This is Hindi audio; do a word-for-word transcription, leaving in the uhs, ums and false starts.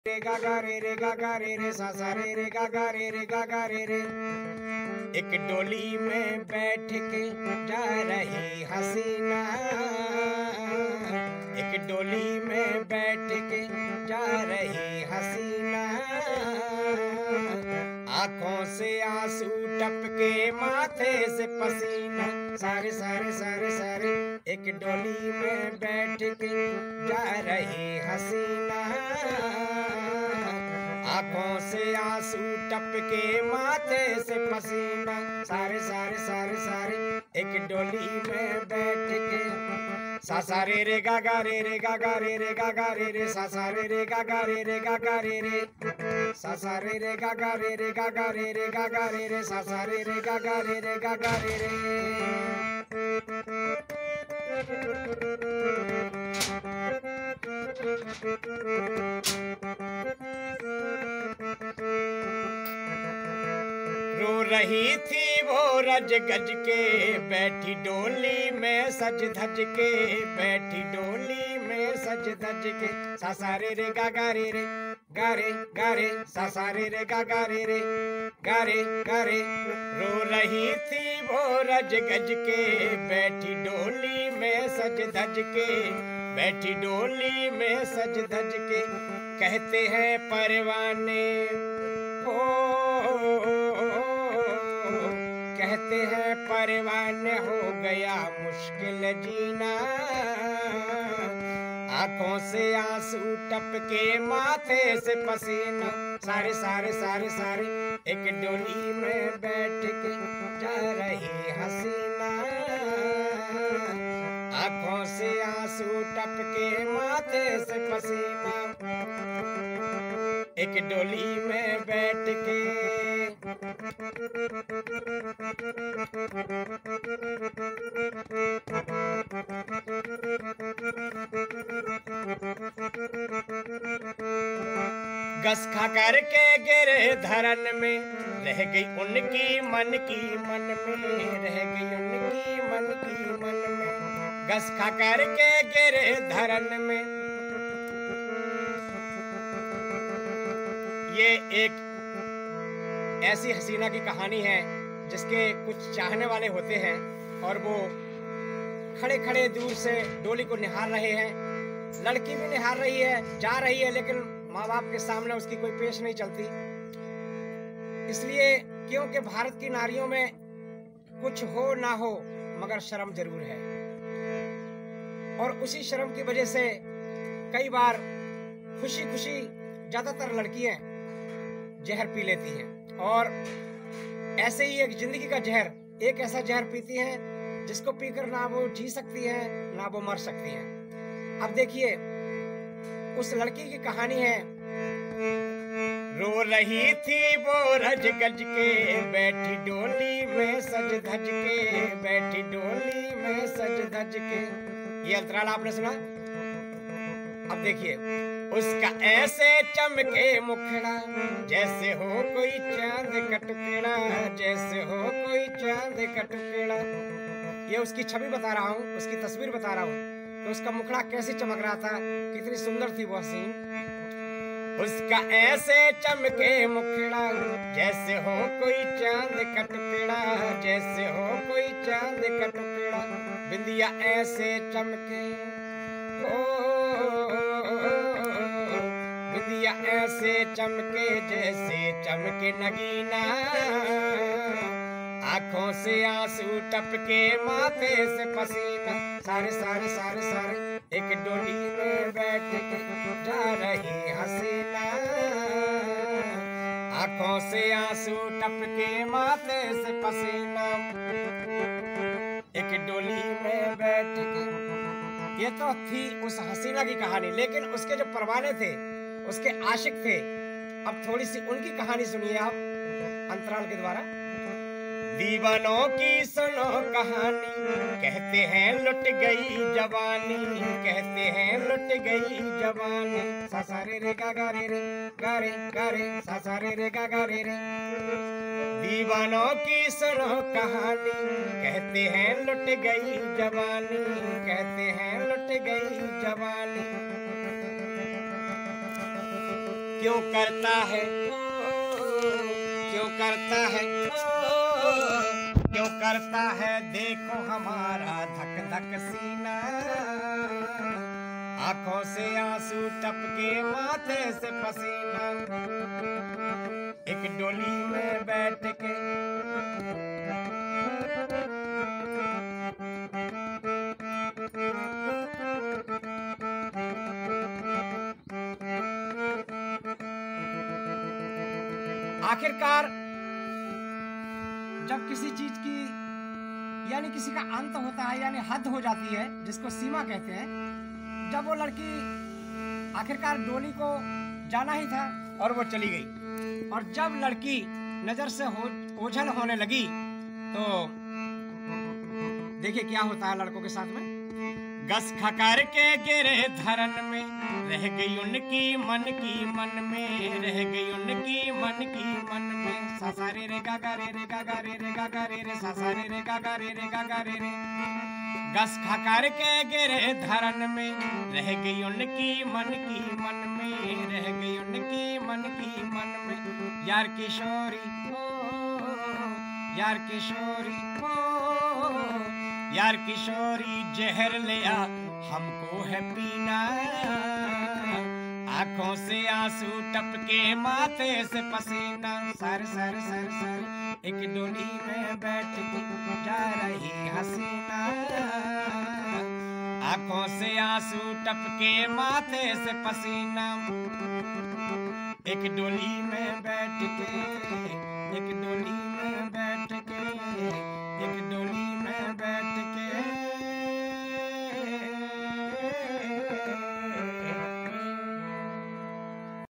रे गा गा रे रे गा गा रे रे सा सा रे रे गा गा रे रे गा गा रे रे। एक डोली में बैठ के जा रही हसीना, एक डोली में बैठ के जा रही हसीना, आंखों से आंसू टपके माथे से पसीना, सारे सारे सारे सारे। एक डोली में बैठ के जा रही हसीना, आंखों से आंसू टपके माथे से पसीना, सारे सारे सारे सारे। एक डोली में बैठ के सा सा रे रे गा गा रे रे गा गा रे रे गा गा रे रे सा सा रे रे गा गा रे रे गा गा रे रे सा सा रे रे गा गा रे रे गा गा रे रे गा गा रे रे सा सा रे रे गा गा रे रे गा गा रे रे। रो रही थी वो रज गज के, बैठी डोली में सज धज के, बैठी डोली में सज धज के, सा सा रे रे गा गा रे रे गा रे गा रे सा सा रे रे गा गा रे रे गा रे गा रे। रो रही थी वो रज गज के, बैठी डोली में सज धज के, बैठी डोली में सज धज के, कहते हैं परवाने हो, कहते हैं परवाने हो गया मुश्किल जीना, आंखों से आंसू टपके माथे से पसीना, सारे सारे सारे सारे। एक डोली में बैठ के जा रही हसीना, आंखों से आंसू टपके माथे से पसीना, एक डोली में बैठ के। गस खा करके गिरे धरन में, रह गई उनकी मन की मन में, रह गई उनकी मन की मन में, गस खा करके गिरे धरन में। ये एक ऐसी हसीना की कहानी है जिसके कुछ चाहने वाले होते हैं और वो खड़े खड़े दूर से डोली को निहार रहे हैं। लड़की भी निहार रही है, जा रही है, लेकिन माँ बाप के सामने उसकी कोई पेश नहीं चलती, इसलिए क्योंकि भारत की नारियों में कुछ हो ना हो मगर शर्म जरूर है, और उसी शर्म की वजह से कई बार खुशी खुशी ज्यादातर लड़कियां जहर पी लेती हैं, और ऐसे ही एक जिंदगी का जहर, एक ऐसा जहर पीती हैं जिसको पीकर ना वो जी सकती हैं ना वो मर सकती हैं। अब देखिए उस लड़की की कहानी है। रो रही थी वो रज गज के, बैठी डोली में सज धज के, बैठी डोली में सज धज के। ये अंतराल आपने सुना। अब देखिए उसका ऐसे चमके मुखड़ा, जैसे हो कोई चांद का टुकड़ा, जैसे हो कोई चांद का टुकड़ा। ये उसकी छवि बता रहा हूँ, उसकी तस्वीर बता रहा हूँ, तो उसका मुखड़ा कैसे चमक रहा था, कितनी सुंदर थी वो हसीन। उसका ऐसे चमके मुखड़ा, जैसे हो कोई चांद का टुकड़ा, जैसे हो कोई चांद का टुकड़ा। बिंदिया ऐसे चमके, ओ बिंदिया ऐसे चमके जैसे चमके नगीना, आंखों से आंसू टपके माथे से पसीना, सारे सारे सारे सारे। एक डोली में बैठ के जा रही हसीना, आंखों से आंसू टपके माथे से पसीना, एक डोली में बैठ के। ये तो थी उस हसीना की कहानी, लेकिन उसके जो परवाने थे, उसके आशिक थे। अब थोड़ी सी उनकी कहानी सुनिए आप अंतराल के द्वारा। दीवानों की सुनो कहानी, कहते हैं लुट गई जवानी, कहते हैं लुट गई जवानी। सा सा रे रे गा गा रे रे गा रे गा रे सा सा रे रे गा गा रे रे। दीवानों की सुनो कहानी, कहते हैं लुट गई जवानी, कहते हैं लुट गई जवानी। क्यों करता है, क्यों करता है, क्यों करता है देखो हमारा धक धक सीना, आंखों से आंसू टपके माथे से पसीना, एक डोली में बैठ के आखिरकार जब किसी चीज की यानी किसी का अंत होता है, यानी हद हो जाती है, जिसको सीमा कहते हैं, जब वो लड़की आखिरकार डोली को जाना ही था और वो चली गई, और जब लड़की नजर से हो ओझल होने लगी तो देखिए क्या होता है लड़कों के साथ में। गस खकर के गिरे धरन में, रह गई उनकी मन की मन में, रह गई उनकी मन की मन में, सासा रे रे गा गा रे रे गा गा रे रे गा गा रे रे, सासा रे रे गा गा रे रे गा गा रे रे। गस खकर के गिरे धरन में, रह गई उनकी मन की मन में, रह गई उनकी मन की मन में, यार किशोरी ओ, यार किशोरी ओ, यार किशोरी जहर लिया हमको है पीना, आंखों से आंसू टपके माथे से पसीना, सर सर सर सर एक डोली में बैठ के जा रही हसीना, आंखों से आंसू टपके माथे से पसीना, एक डोली में बैठ के, एक डोली